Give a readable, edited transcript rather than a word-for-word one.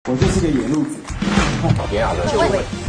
我就是个野路子。 炎亚纶就位。